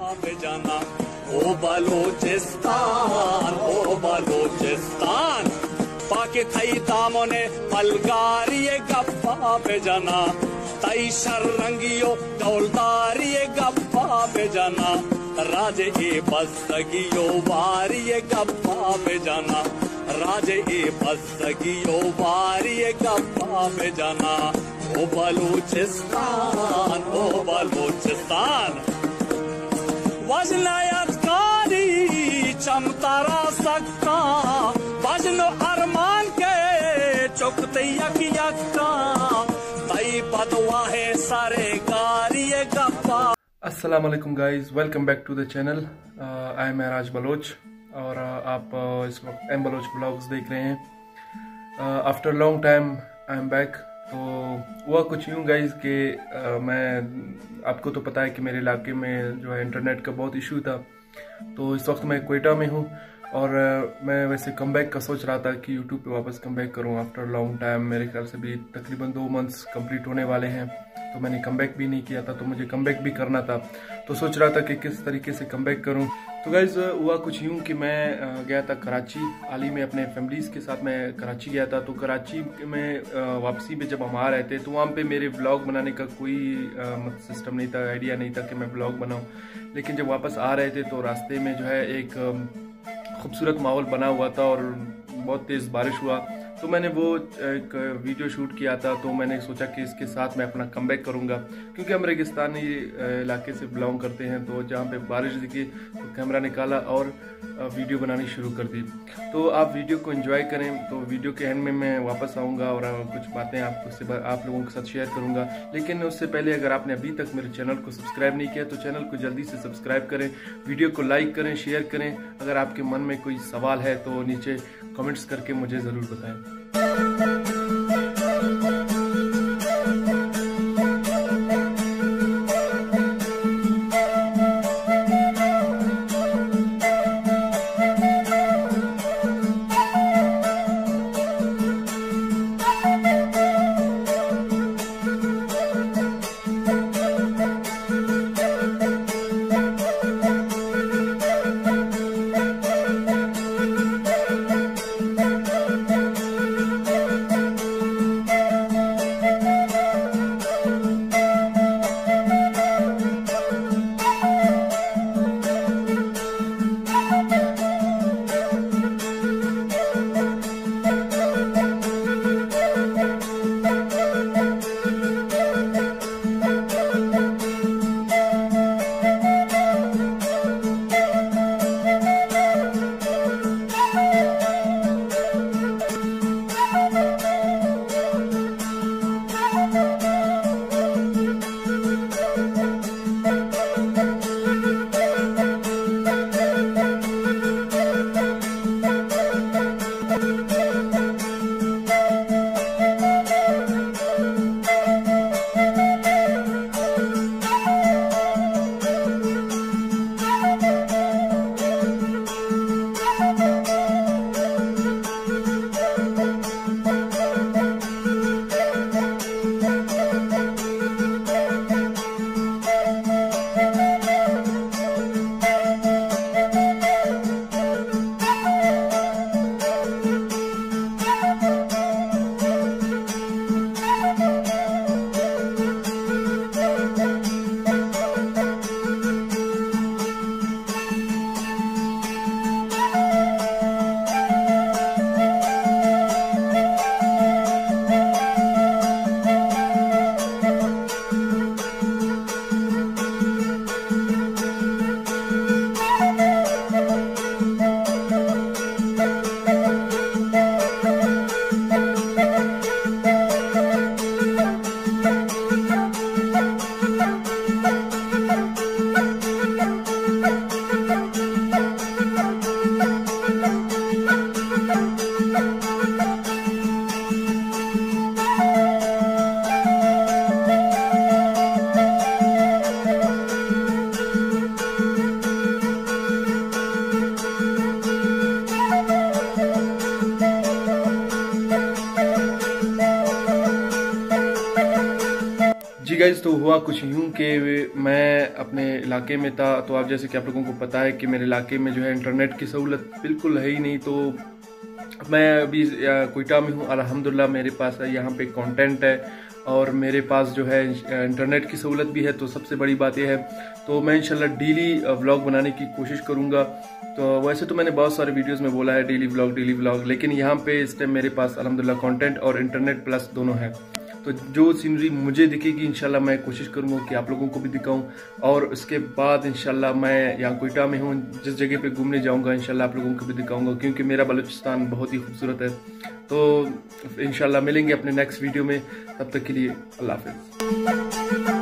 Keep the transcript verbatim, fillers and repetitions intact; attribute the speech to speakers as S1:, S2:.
S1: पे जाना। ओ बलोचिस्तान ओ बलोचिस्तान, पाके थई तामोने पलगारिये गप्पा पे जाना। तई शरंगियो दौलदारिये गप्पा पे जाना। राजे ए बस्तगियो वारिये गप्पा पे जाना। राजे ए बस्तगियो वारिये गप्पा पे जाना। ओ बलूचिस्तान ओ बलूचिस्तान, वजनयतकारी चमतारा सकता, वजनो अरमान के चुकते यक यक्का, तई बदवा है सारे गारिये गप्पा।
S2: अस्सलाम वालेकुम guys, welcome back to the channel. I am Mahraj Baloch और uh, आप uh, इस वक्त एम बलोच ब्लॉग्स देख रहे हैं। After long time I am back. तो हुआ कुछ यूँ गाइस कि uh, मैं, आपको तो पता है कि मेरे इलाके में जो है इंटरनेट का बहुत इशू था। तो इस वक्त मैं क्वेटा में हूँ और uh, मैं वैसे कम बैक का सोच रहा था कि यूट्यूब पे वापस कम बैक करूँ आफ्टर लॉन्ग टाइम। मेरे ख्याल से भी तकरीबन दो मंथ्स कंप्लीट होने वाले हैं, तो मैंने कम बैक भी नहीं किया था, तो मुझे कम बैक भी करना था। तो सोच रहा था कि किस तरीके से कम बैक करूँ। तो गाइज हुआ कुछ यूँ कि मैं गया था कराची हाल ही में, अपने फैमिलीज़ के साथ मैं कराची गया था। तो कराची में वापसी में जब हम आ रहे थे तो वहाँ पे मेरे व्लॉग बनाने का कोई सिस्टम नहीं था, आइडिया नहीं था कि मैं व्लॉग बनाऊँ। लेकिन जब वापस आ रहे थे तो रास्ते में जो है एक खूबसूरत माहौल बना हुआ था और बहुत तेज़ बारिश हुआ। तो मैंने वो एक वीडियो शूट किया था। तो मैंने सोचा कि इसके साथ मैं अपना कमबैक करूंगा, क्योंकि हम रेगिस्तानी इलाके से बिलोंग करते हैं। तो जहाँ पे बारिश दिखी तो कैमरा निकाला और वीडियो बनानी शुरू कर दी। तो आप वीडियो को एंजॉय करें। तो वीडियो के एंड में मैं वापस आऊँगा और कुछ बातें आपको आप लोगों के साथ शेयर करूँगा। लेकिन उससे पहले अगर आपने अभी तक मेरे चैनल को सब्सक्राइब नहीं किया तो चैनल को जल्दी से सब्सक्राइब करें, वीडियो को लाइक करें, शेयर करें। अगर आपके मन में कोई सवाल है तो नीचे कमेंट्स करके मुझे ज़रूर बताएं। गाइज, तो हुआ कुछ यूँ कि मैं अपने इलाके में था, तो आप जैसे कि आप लोगों को पता है कि मेरे इलाके में जो है इंटरनेट की सहूलत बिल्कुल है ही नहीं। तो मैं अभी कोयटा में हूँ, अल्हम्दुलिल्लाह मेरे पास यहाँ पे कंटेंट है और मेरे पास जो है इंटरनेट की सहूलत भी है, तो सबसे बड़ी बात यह है। तो मैं इंशाल्लाह डेली व्लॉग बनाने की कोशिश करूँगा। तो वैसे तो मैंने बहुत सारे वीडियोस में बोला है डेली व्लॉग डेली व्लॉग, लेकिन यहाँ पे इस टाइम मेरे पास अल्हम्दुलिल्लाह कंटेंट और इंटरनेट प्लस दोनों है। तो जो सीनरी मुझे दिखेगी इंशाल्लाह मैं कोशिश करूँगा कि आप लोगों को भी दिखाऊं, और उसके बाद इंशाल्लाह मैं यहाँ कोयटा में हूँ, जिस जगह पे घूमने जाऊँगा इंशाल्लाह आप लोगों को भी दिखाऊंगा, क्योंकि मेरा बलूचिस्तान बहुत ही खूबसूरत है। तो इंशाल्लाह मिलेंगे अपने नेक्स्ट वीडियो में, तब तक के लिए अल्लाह हाफ़िज़।